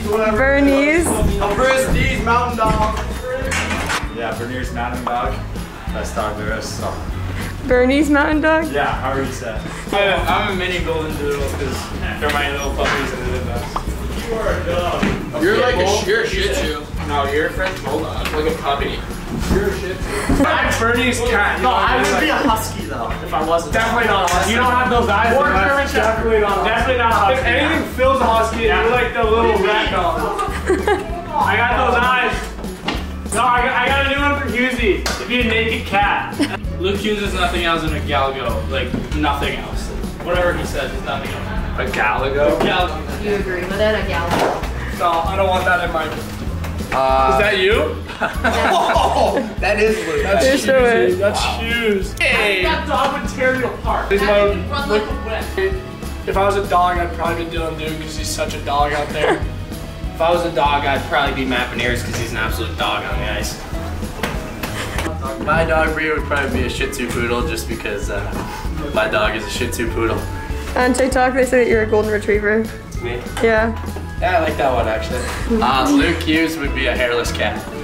Bernie's. Bernie's Mountain Dog. Yeah, Bernie's Mountain Dog. Best dog there is. So. Bernie's Mountain Dog? Yeah, however you say. I'm a mini golden doodle because they're my little puppies and they're the best. You are a dog. You're like a shih tzu. No, you're a French bulldog, like a puppy. You're a shih tzu. Bernie's cat. No, I would be a husky though if I wasn't. Definitely not a husky. You don't have those eyes. Or German Shepherd. Definitely not a husky. Definitely not a husky. If anything fills a husky, you're like the little rat dog. I got those eyes. No, I got a new one for Husey. It'd be a naked cat. Luke Hughes is nothing else than a Galgo. Like, nothing else. Whatever he says is nothing else. A Galago? Galgo. You agree with it, a Galgo? No, I don't want that in my... is that you? Oh, that is Luke. That's There's no way. Husey. That's Hughes. Hey! That dog would tear you apart. He's That thing run like a whip. If I was a dog, I'd probably be Dylan Duke because he's such a dog out there. If I was a dog, I'd probably be Matt Beniers because he's an absolute dog on the ice. My dog breed would probably be a Shih Tzu Poodle just because my dog is a Shih Tzu Poodle. On TikTok, they say that you're a golden retriever. Me? Yeah. Yeah, I like that one actually. Luke Hughes would be a hairless cat.